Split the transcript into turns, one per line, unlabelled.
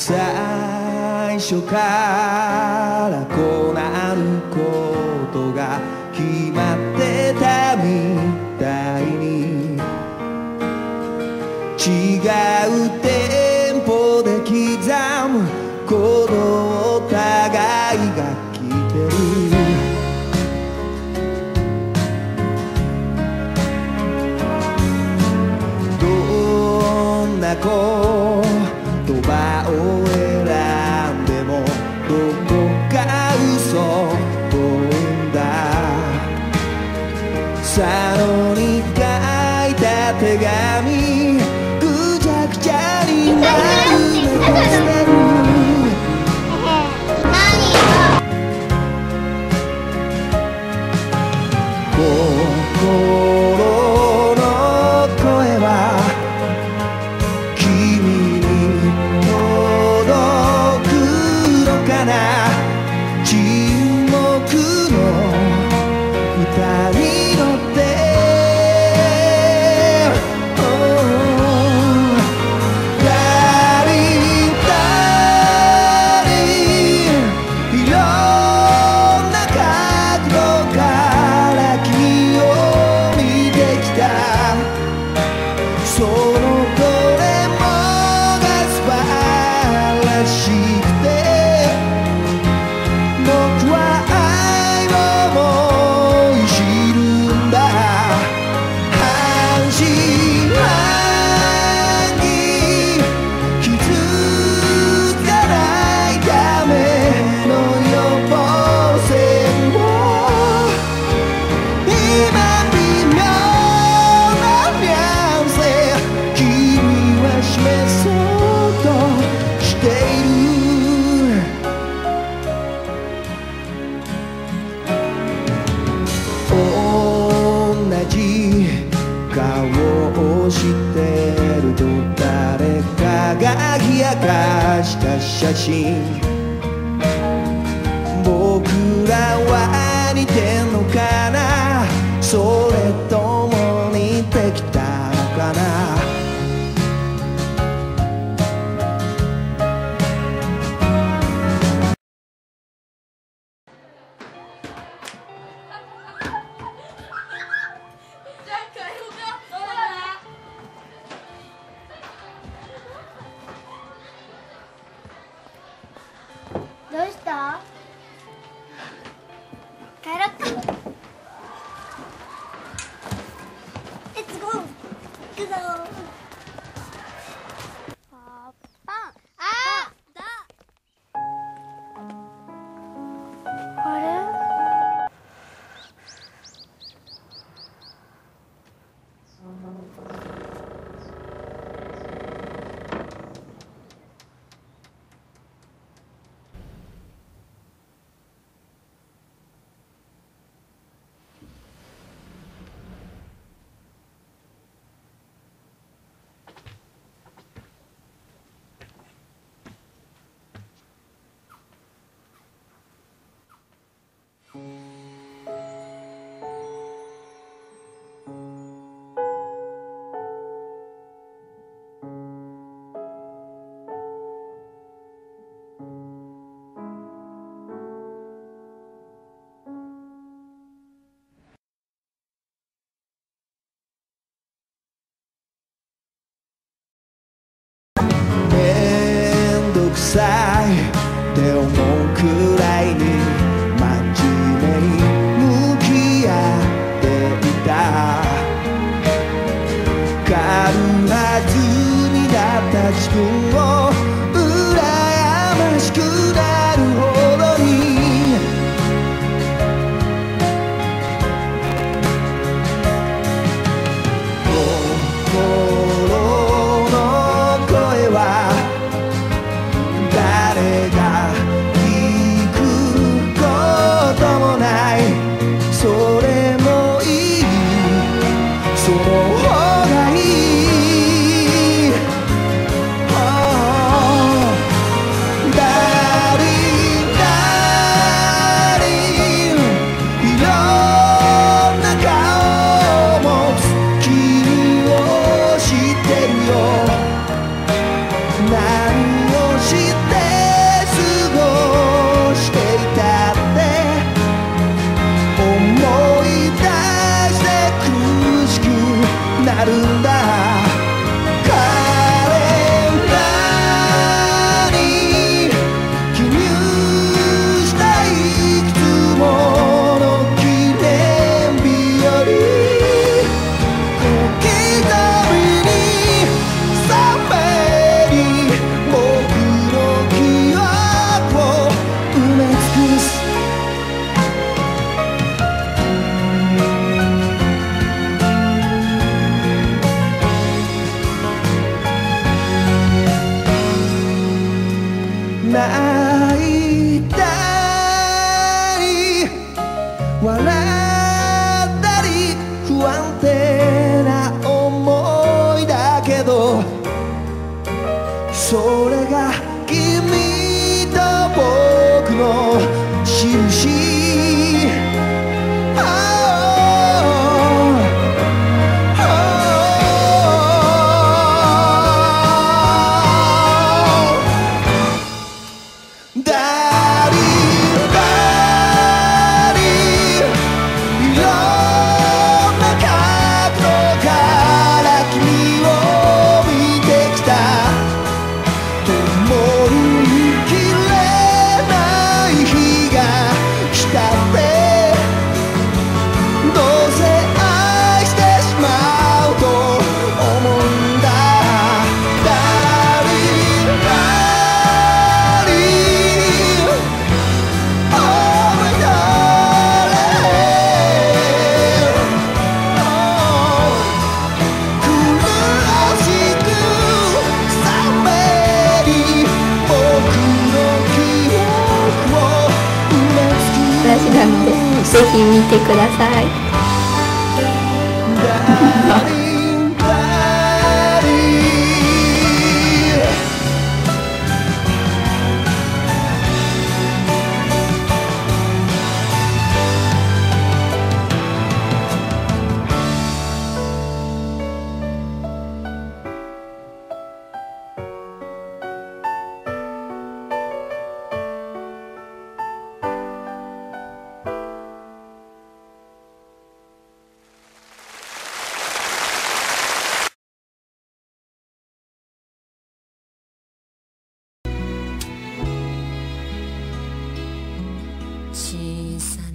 最初からこうなることが決まってたみたいに違うテンポで刻む鼓動を互いが聞いてるどんな言葉を選んでもどこか嘘っぽいんだ佐野に書いた手紙ぐちゃぐちゃになる残してる心の声は君に届くのかな沈黙の二人乗って写真僕らは似てんのかなそれとも似てきたのかな
どうした帰ろっかレッツゴー行くぞパパあだあれ臭いって思うくらいに真面目に向き合っていた軽はずみだった自分を羨ましくなるほどに心の声は誰が聞くこともないそれもいいその方がいいダーリンダーリンいろんな顔を持つ君を知ってるよ何を知って
なるんだ。カレンダーに記入したいくつもの記念日より小刻みに冷めり僕の記憶を埋め尽くす。泣いたり笑ったり不安定な思いだけど、それが君と僕の印。ダリダリいろんな角度から君を見てきた。灯りきれない日が来たってどうせ愛してしまうと思うんだ。ダリダリ
私なのでぜひ見てください。
小さ